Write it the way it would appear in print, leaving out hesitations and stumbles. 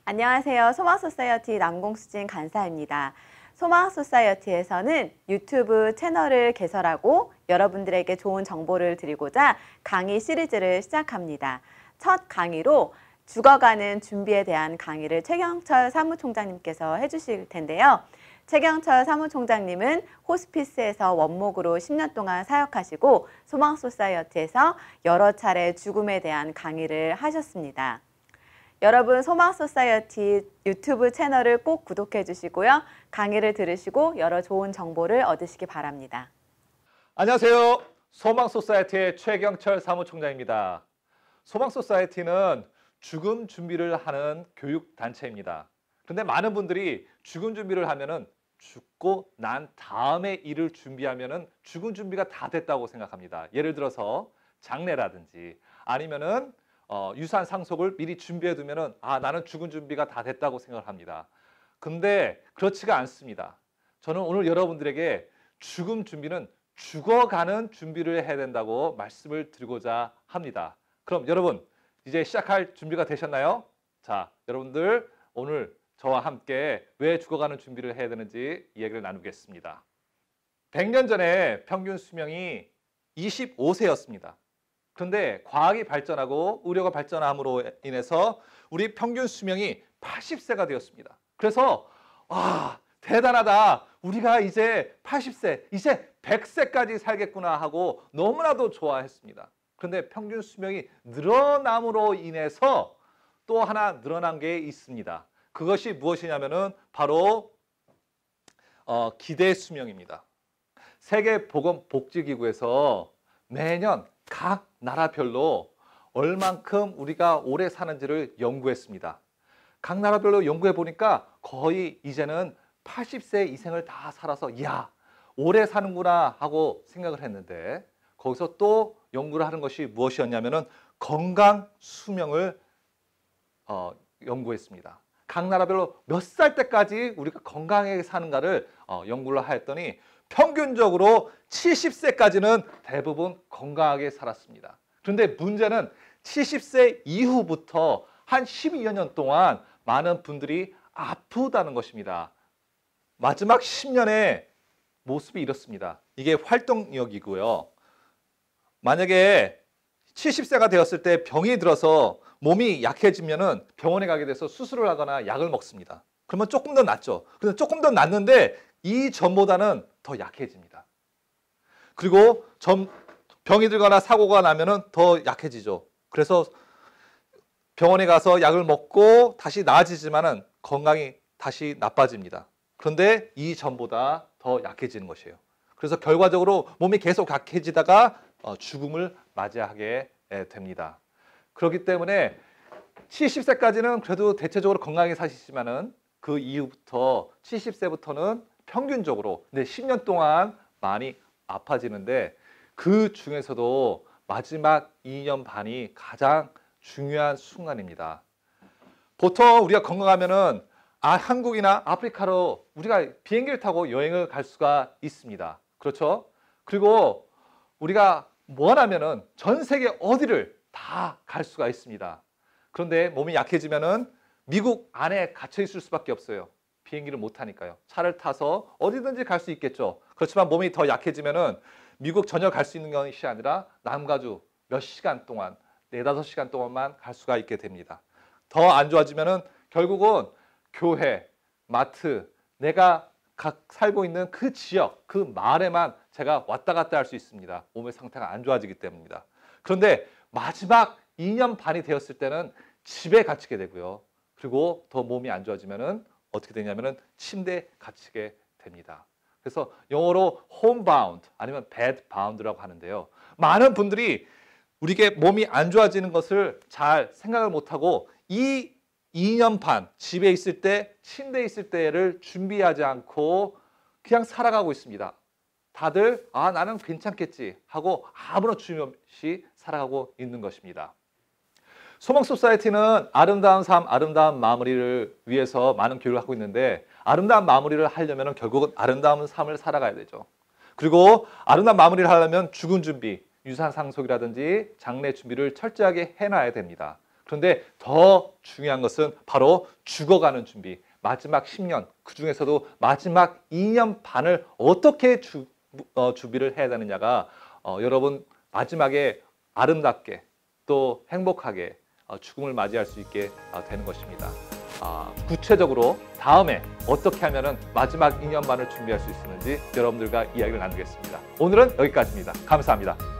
안녕하세요. 소망소사이어티 남공수진 간사입니다. 소망소사이어티에서는 유튜브 채널을 개설하고 여러분들에게 좋은 정보를 드리고자 강의 시리즈를 시작합니다. 첫 강의로 죽어가는 준비에 대한 강의를 최경철 사무총장님께서 해주실 텐데요. 최경철 사무총장님은 호스피스에서 원목으로 10년 동안 사역하시고 소망소사이어티에서 여러 차례 죽음에 대한 강의를 하셨습니다. 여러분 소망소사이어티 유튜브 채널을 꼭 구독해 주시고요. 강의를 들으시고 여러 좋은 정보를 얻으시기 바랍니다. 안녕하세요. 소망소사이어티의 최경철 사무총장입니다. 소망소사이어티는 죽음 준비를 하는 교육단체입니다. 그런데 많은 분들이 죽음 준비를 하면은 죽고 난 다음에 일을 준비하면은 죽음 준비가 다 됐다고 생각합니다. 예를 들어서 장례라든지 아니면은 유산 상속을 미리 준비해 두면은 나는 죽음 준비가 다 됐다고 생각을 합니다. 근데 그렇지가 않습니다. 저는 오늘 여러분들에게 죽음 준비는 죽어가는 준비를 해야 된다고 말씀을 드리고자 합니다. 그럼 여러분 이제 시작할 준비가 되셨나요? 자, 여러분들 오늘 저와 함께 왜 죽어가는 준비를 해야 되는지 이야기를 나누겠습니다. 100년 전에 평균 수명이 25세였습니다. 그런데 과학이 발전하고 의료가 발전함으로 인해서 우리 평균 수명이 80세가 되었습니다. 그래서 대단하다. 우리가 이제 80세, 이제 100세까지 살겠구나 하고 너무나도 좋아했습니다. 그런데 평균 수명이 늘어남으로 인해서 또 하나 늘어난 게 있습니다. 그것이 무엇이냐면은 바로 기대 수명입니다. 세계보건복지기구에서 매년 각 나라별로 얼만큼 우리가 오래 사는지를 연구했습니다. 각 나라별로 연구해 보니까 거의 이제는 80세 이상을 다 살아서 오래 사는구나 하고 생각을 했는데 거기서 또 연구를 하는 것이 무엇이었냐면은 건강 수명을 연구했습니다. 각 나라별로 몇 살 때까지 우리가 건강하게 사는가를 연구를 하였더니 평균적으로 70세까지는 대부분 건강하게 살았습니다. 그런데 문제는 70세 이후부터 한 12여 년 동안 많은 분들이 아프다는 것입니다. 마지막 10년의 모습이 이렇습니다. 이게 활동력이고요. 만약에 70세가 되었을 때 병이 들어서 몸이 약해지면은 병원에 가게 돼서 수술을 하거나 약을 먹습니다. 그러면 조금 더 낫죠. 그런데 조금 더 낫는데 이전보다는 더 약해집니다. 그리고 병이 들거나 사고가 나면은 더 약해지죠. 그래서 병원에 가서 약을 먹고 다시 나아지지만은 건강이 다시 나빠집니다. 그런데 이전보다 더 약해지는 것이에요. 그래서 결과적으로 몸이 계속 약해지다가 죽음을 맞이하게 됩니다. 그렇기 때문에 70세까지는 그래도 대체적으로 건강하게 사시지만은 그 이후부터 70세부터는 평균적으로 10년 동안 많이 아파지는데 그 중에서도 마지막 2년 반이 가장 중요한 순간입니다. 보통 우리가 건강하면은 한국이나 아프리카로 우리가 비행기를 타고 여행을 갈 수가 있습니다. 그렇죠? 그리고 우리가 원하면은 전 세계 어디를 다 갈 수가 있습니다. 그런데 몸이 약해지면은 미국 안에 갇혀 있을 수밖에 없어요. 비행기를 못 타니까요. 차를 타서 어디든지 갈 수 있겠죠. 그렇지만 몸이 더 약해지면은 미국 전혀 갈 수 있는 것이 아니라 남가주 몇 시간 동안, 4-5시간 동안만 갈 수가 있게 됩니다. 더 안 좋아지면은 결국은 교회, 마트, 내가 각 살고 있는 그 지역, 그 마을에만 제가 왔다 갔다 할 수 있습니다. 몸의 상태가 안 좋아지기 때문입니다. 그런데 마지막 2년 반이 되었을 때는 집에 갇히게 되고요. 그리고 더 몸이 안 좋아지면은 어떻게 되냐면은 침대에 갇히게 됩니다. 그래서 영어로 homebound 아니면 bedbound라고 하는데요. 많은 분들이 우리게 몸이 안 좋아지는 것을 잘 생각을 못하고 이 2년 반 집에 있을 때, 침대에 있을 때를 준비하지 않고 그냥 살아가고 있습니다. 다들 나는 괜찮겠지 하고 아무런 준비 없이 살아가고 있는 것입니다. 소망소사이어티는 아름다운 삶, 아름다운 마무리를 위해서 많은 교육을 하고 있는데 아름다운 마무리를 하려면 결국은 아름다운 삶을 살아가야 되죠. 그리고 아름다운 마무리를 하려면 죽음 준비, 유산 상속이라든지 장례 준비를 철저하게 해놔야 됩니다. 그런데 더 중요한 것은 바로 죽어가는 준비. 마지막 10년, 그중에서도 마지막 2년 반을 어떻게 준비를 해야 되느냐가 여러분 마지막에 아름답게 또 행복하게 죽음을 맞이할 수 있게 되는 것입니다. 구체적으로 다음에 어떻게 하면 마지막 2년 반을 준비할 수 있는지 여러분들과 이야기를 나누겠습니다. 오늘은 여기까지입니다. 감사합니다.